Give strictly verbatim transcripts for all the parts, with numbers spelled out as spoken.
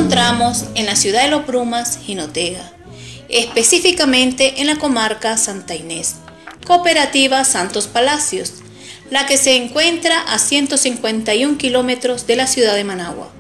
encontramos en la ciudad de Los Brumas, Jinotega, específicamente en la comarca Santa Inés, Cooperativa Santos Palacios, la que se encuentra a ciento cincuenta y un kilómetros de la ciudad de Managua.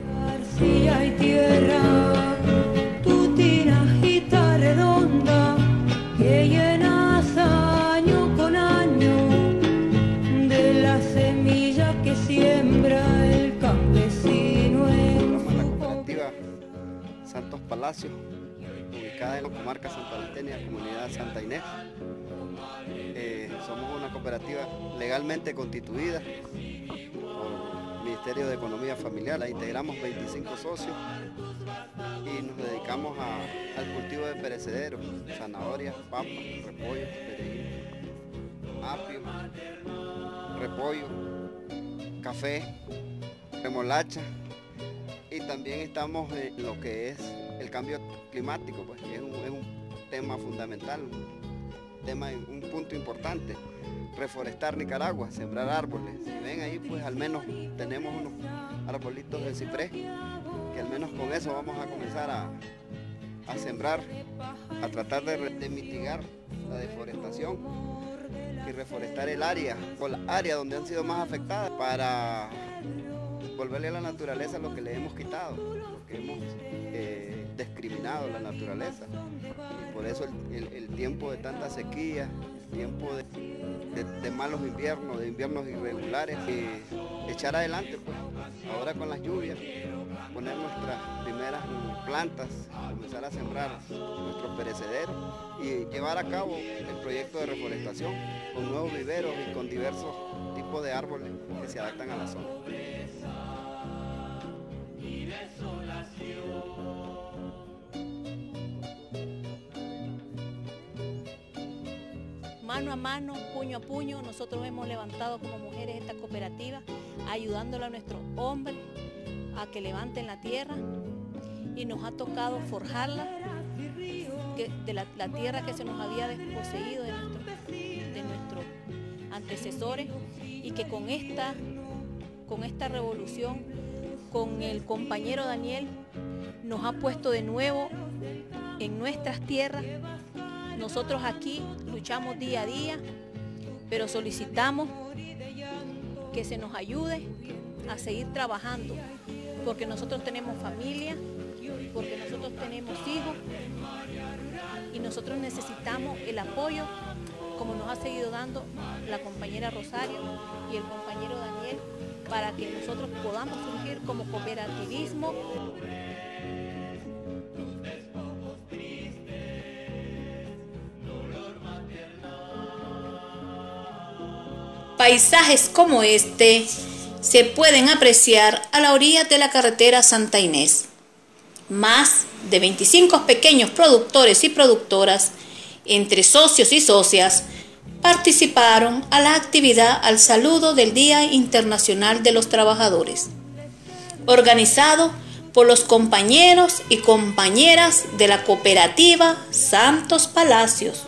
Santos Palacios, ubicada en la comarca Santa Lastenia, comunidad Santa Inés. Eh, somos una cooperativa legalmente constituida por el Ministerio de Economía Familiar. La integramos veinticinco socios y nos dedicamos a, al cultivo de perecederos, zanahorias, papas, repollo, perejil, apio, repollo, café, remolacha. Y también estamos en lo que es el cambio climático, pues es un, es un tema fundamental, un, tema, un punto importante. Reforestar Nicaragua, sembrar árboles. Si ven ahí, pues al menos tenemos unos arbolitos de ciprés, que al menos con eso vamos a comenzar a, a sembrar, a tratar de, de mitigar la deforestación y reforestar el área, o la área donde han sido más afectadas, para volverle a la naturaleza lo que le hemos quitado, lo que hemos eh, discriminado la naturaleza. Y por eso el, el, el tiempo de tanta sequía, el tiempo de, de, de malos inviernos, de inviernos irregulares, eh, echar adelante, pues, ahora con las lluvias, poner nuestras primeras plantas, comenzar a sembrar nuestros perecederos y llevar a cabo el proyecto de reforestación con nuevos viveros y con diversos tipos de árboles que se adaptan a la zona. Mano a mano, puño a puño, nosotros hemos levantado como mujeres esta cooperativa, ayudándole a nuestros hombres a que levanten la tierra, y nos ha tocado forjarla que, de la, la tierra que se nos había desposeído de, nuestro, de nuestros antecesores, y que con esta, con esta revolución, con el compañero Daniel, nos ha puesto de nuevo en nuestras tierras. Nosotros aquí luchamos día a día, pero solicitamos que se nos ayude a seguir trabajando, porque nosotros tenemos familia, porque nosotros tenemos hijos, y nosotros necesitamos el apoyo, como nos ha seguido dando la compañera Rosario y el compañero Daniel, para que nosotros podamos surgir como cooperativismo. Paisajes como este se pueden apreciar a la orilla de la carretera Santa Inés. Más de veinticinco pequeños productores y productoras, entre socios y socias, participaron a la actividad al saludo del Día Internacional de los Trabajadores, organizado por los compañeros y compañeras de la cooperativa Santos Palacios.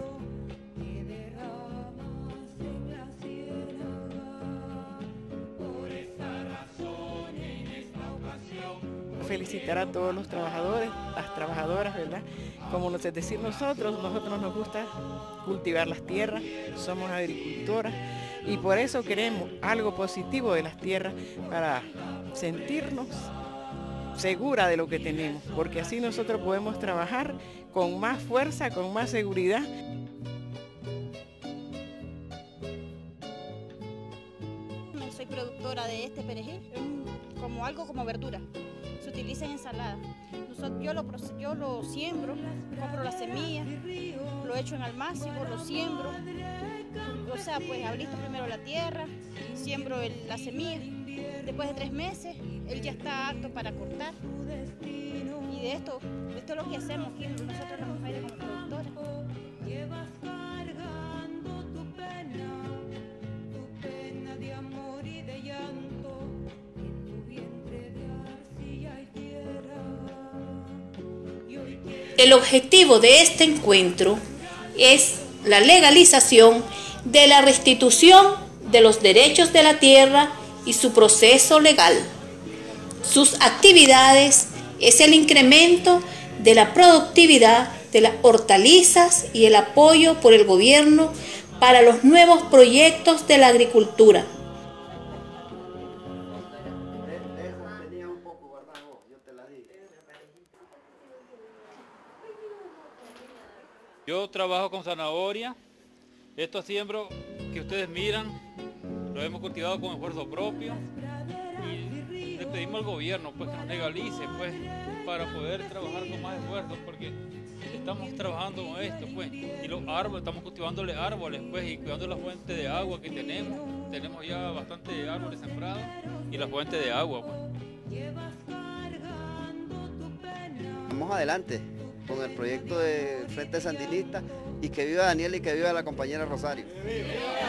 Felicitar a todos los trabajadores, las trabajadoras, ¿verdad? Como nos es decir nosotros, nosotros nos gusta cultivar las tierras, somos agricultoras, y por eso queremos algo positivo de las tierras para sentirnos seguras de lo que tenemos, porque así nosotros podemos trabajar con más fuerza, con más seguridad. Soy productora de este perejil, como algo como verdura. Se utiliza en ensalada. Nosotros, yo, lo, yo lo siembro, compro las semillas, lo echo en almácigo, lo siembro. O sea, pues abristo primero la tierra, siembro el, la semilla. Después de tres meses, él ya está apto para cortar. Y de esto, esto es lo que hacemos aquí nosotros las mujeres como productoras. El objetivo de este encuentro es la legalización de la restitución de los derechos de la tierra y su proceso legal. Sus actividades es el incremento de la productividad de las hortalizas y el apoyo por el gobierno para los nuevos proyectos de la agricultura. Yo trabajo con zanahoria. Estos siembros que ustedes miran los hemos cultivado con esfuerzo propio y le pedimos al gobierno pues que nos legalice pues para poder trabajar con más esfuerzo, porque estamos trabajando con esto pues, y los árboles, estamos cultivándole árboles pues y cuidando la fuente de agua que tenemos. Tenemos ya bastante árboles sembrados y la fuente de agua pues. Vamos adelante con el proyecto de Frente Sandinista, y que viva Daniel y que viva la compañera Rosario.